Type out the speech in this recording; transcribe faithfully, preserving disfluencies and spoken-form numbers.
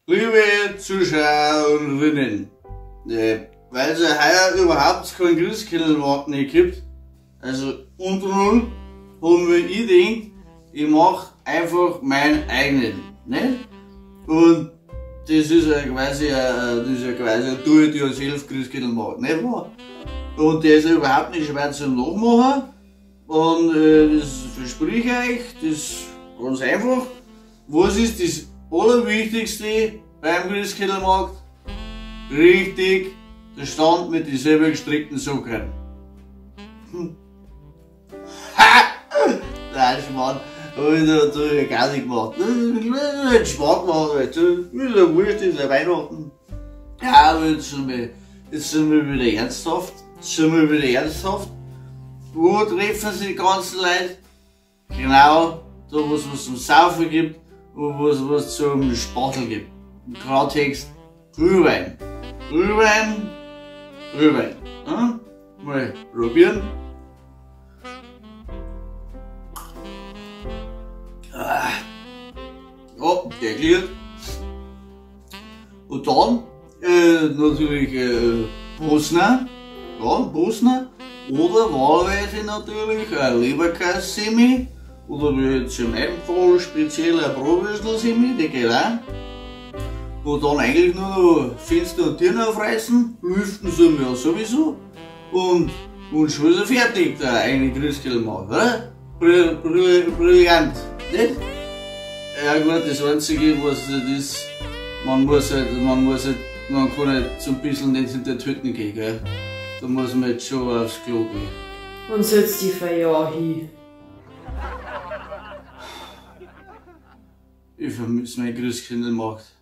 Liebe Zuschauerinnen, äh, weil es ja heuer überhaupt keinen Christkindlmarkt nicht gibt, also unter null, haben wir ich gedacht, ich mach einfach meinen eigenen, nicht? Und das ist ja quasi ein, das ist ja quasi ein Do-it-yourself Christkindlmarkt, nicht wahr? Und der ist ja überhaupt nicht schwer zum Nachmachen. Und äh, das verspreche ich euch, das ist ganz einfach. Was ist das Allerwichtigste beim Christkindlmarkt? Richtig, der Stand mit den selber gestrickten Socken. Hm. Ha! Nein, Schmarrn, hab ich da, da hab ich gar nicht gemacht. Nicht Spaß gemacht, halt. Ist ja wurscht, ist ja Weihnachten. Ja, aber jetzt sind wir, jetzt sind wir wieder ernsthaft. Jetzt sind wir wieder ernsthaft. Wo treffen sich die ganzen Leute? Genau, da wo es was zum Saufen gibt und wo es was zum Spachteln gibt. Im Klartext, Glühwein. Glühwein, Glühwein. Hm? Mal probieren. Ah. Ja, der gliert. Und dann äh, natürlich äh, Bosna. Ja, Bosna. Oder wahlweise natürlich ein Leberkäse-Semi. Oder wie jetzt in meinem Fall speziell ein Bratwürstel-Semi, die geht auch. Und dann eigentlich nur noch Fenster und Türen aufreißen. Lüften sollen wir ja sowieso. Und, und schon ist er fertig, der eigene Christkindlmarkt, oder? Brill, brill, brillant, nicht? Ja gut, das Einzige, was das ist, man muss halt, man muss halt, man kann halt so ein bisschen nicht hinter die Hütten gehen, gell? Da muss man jetzt schon aufs Klo gehen. Und setzt die für ja hin. Ich vermisse meinen Christkindlmarkt.